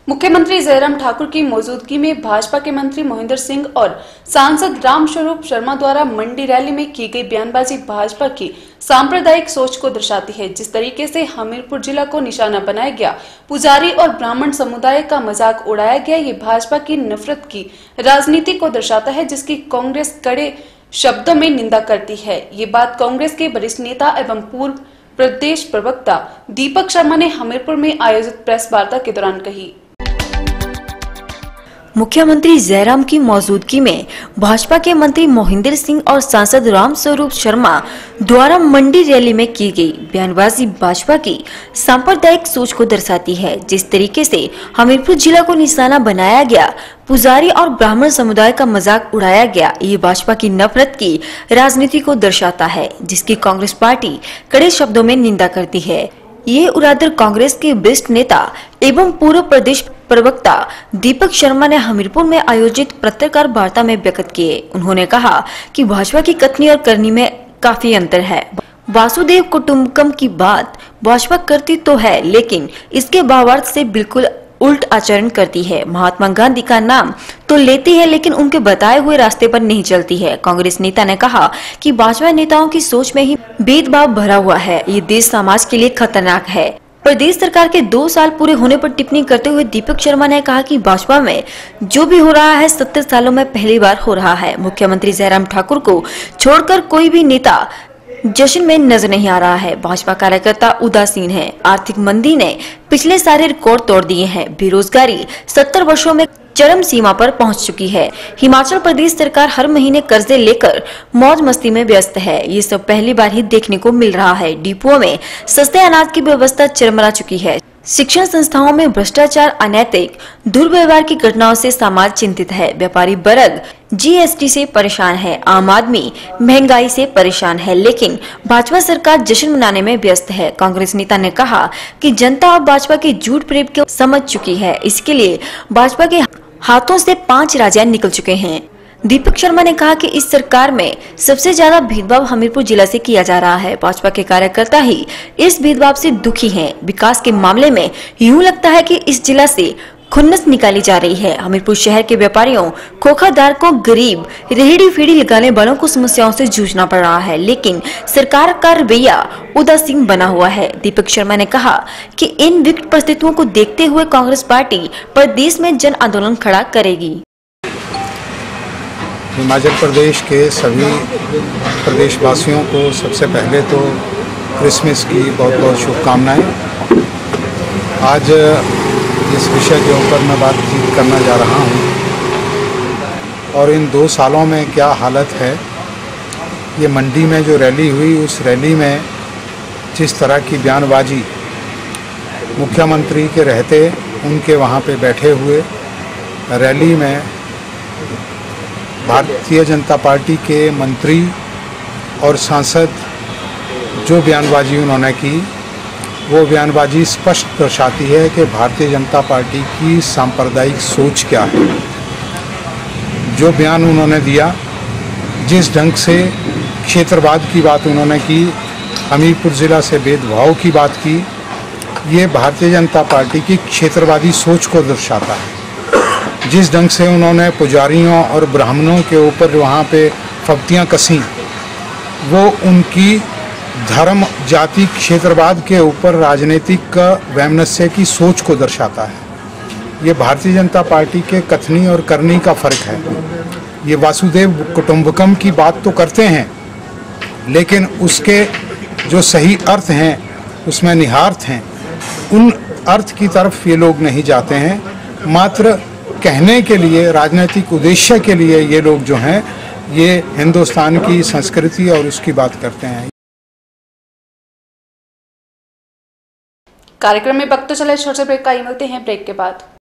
मुख्यमंत्री जयराम ठाकुर की मौजूदगी में भाजपा के मंत्री मोहिंदर सिंह और सांसद रामस्वरूप शर्मा द्वारा मंडी रैली में की गई बयानबाजी भाजपा की सांप्रदायिक सोच को दर्शाती है। जिस तरीके से हमीरपुर जिला को निशाना बनाया गया, पुजारी और ब्राह्मण समुदाय का मजाक उड़ाया गया, ये भाजपा की नफरत की राजनीति को दर्शाता है, जिसकी कांग्रेस कड़े शब्दों में निंदा करती है। ये बात कांग्रेस के वरिष्ठ नेता एवं पूर्व प्रदेश प्रवक्ता दीपक शर्मा ने हमीरपुर में आयोजित प्रेस वार्ता के दौरान कही। मुख्यमंत्री जयराम की मौजूदगी में भाजपा के मंत्री मोहिंदर सिंह और सांसद रामस्वरूप शर्मा द्वारा मंडी रैली में की गई बयानबाजी भाजपा की सांप्रदायिक सोच को दर्शाती है। जिस तरीके से हमीरपुर जिला को निशाना बनाया गया, पुजारी और ब्राह्मण समुदाय का मजाक उड़ाया गया, ये भाजपा की नफरत की राजनीति को दर्शाता है, जिसकी कांग्रेस पार्टी कड़े शब्दों में निंदा करती है। ये उरादर कांग्रेस के वरिष्ठ नेता एवं पूर्व प्रदेश प्रवक्ता दीपक शर्मा ने हमीरपुर में आयोजित पत्रकार वार्ता में व्यक्त किए। उन्होंने कहा कि भाजपा की कथनी और करनी में काफी अंतर है। वासुदेव कुटुंबकम की बात भाजपा करती तो है, लेकिन इसके भावार्थ से बिल्कुल उल्ट आचरण करती है। महात्मा गांधी का नाम तो लेती है, लेकिन उनके बताए हुए रास्ते पर नहीं चलती है। कांग्रेस नेता ने कहा कि भाजपा नेताओं की सोच में ही भेदभाव भरा हुआ है। ये देश समाज के लिए खतरनाक है। प्रदेश सरकार के 2 साल पूरे होने पर टिप्पणी करते हुए दीपक शर्मा ने कहा कि भाजपा में जो भी हो रहा है 70 सालों में पहली बार हो रहा है। मुख्यमंत्री जयराम ठाकुर को छोड़कर कोई भी नेता जश्न में नजर नहीं आ रहा है। भाजपा कार्यकर्ता उदासीन है। आर्थिक मंदी ने पिछले सारे रिकॉर्ड तोड़ दिए हैं। बेरोजगारी 70 वर्षों में चरम सीमा पर पहुंच चुकी है। हिमाचल प्रदेश सरकार हर महीने कर्जे लेकर मौज मस्ती में व्यस्त है। ये सब पहली बार ही देखने को मिल रहा है। डिपुओं में सस्ते अनाज की व्यवस्था चरमरा चुकी है। शिक्षण संस्थाओं में भ्रष्टाचार, अनैतिक दुर्व्यवहार की घटनाओं से समाज चिंतित है। व्यापारी वर्ग जीएसटी से परेशान है। आम आदमी महंगाई से परेशान है, लेकिन भाजपा सरकार जश्न मनाने में व्यस्त है। कांग्रेस नेता ने कहा कि जनता अब भाजपा के झूठ प्रेम को समझ चुकी है। इसके लिए भाजपा के हाथों से 5 राजा निकल चुके हैं। दीपक शर्मा ने कहा कि इस सरकार में सबसे ज्यादा भेदभाव हमीरपुर जिला से किया जा रहा है। भाजपा के कार्यकर्ता ही इस भेदभाव से दुखी हैं। विकास के मामले में यूं लगता है कि इस जिला से खुन्नस निकाली जा रही है। हमीरपुर शहर के व्यापारियों, खोखाधारकों, गरीब, रेहड़ी फेड़ी लगाने वालों को समस्याओं से जूझना पड़ रहा है, लेकिन सरकार का रवैया उदासीन बना हुआ है। दीपक शर्मा ने कहा कि इन विकट परिस्थितियों को देखते हुए कांग्रेस पार्टी प्रदेश में जन आंदोलन खड़ा करेगी। हिमाचल प्रदेश के सभी प्रदेशवासियों को सबसे पहले तो क्रिसमस की बहुत बहुत शुभकामनाएं। आज इस विषय के ऊपर मैं बातचीत करना जा रहा हूं और इन 2 सालों में क्या हालत है। ये मंडी में जो रैली हुई, उस रैली में जिस तरह की बयानबाजी मुख्यमंत्री के रहते उनके वहाँ पे बैठे हुए रैली में भारतीय जनता पार्टी के मंत्री और सांसद जो बयानबाजी उन्होंने की, वो बयानबाजी स्पष्ट दर्शाती है कि भारतीय जनता पार्टी की सांप्रदायिक सोच क्या है। जो बयान उन्होंने दिया, जिस ढंग से क्षेत्रवाद की बात उन्होंने की, हमीरपुर ज़िला से भेदभाव की बात की, ये भारतीय जनता पार्टी की क्षेत्रवादी सोच को दर्शाता है। जिस ढंग से उन्होंने पुजारियों और ब्राह्मणों के ऊपर वहाँ पे फब्तियाँ कसी, वो उनकी धर्म, जाति, क्षेत्रवाद के ऊपर राजनीतिक वैमनस्य की सोच को दर्शाता है। ये भारतीय जनता पार्टी के कथनी और करनी का फर्क है। ये वासुदेव कुटुंबकम की बात तो करते हैं, लेकिन उसके जो सही अर्थ हैं, उसमें निहितार्थ हैं, उन अर्थ की तरफ ये लोग नहीं जाते हैं। मात्र कहने के लिए, राजनीतिक उद्देश्य के लिए ये लोग जो हैं, ये हिंदुस्तान की संस्कृति और उसकी बात करते हैं। कार्यक्रम में वक्त तो चले, छोटे ब्रेक का, मिलते हैं ब्रेक के बाद।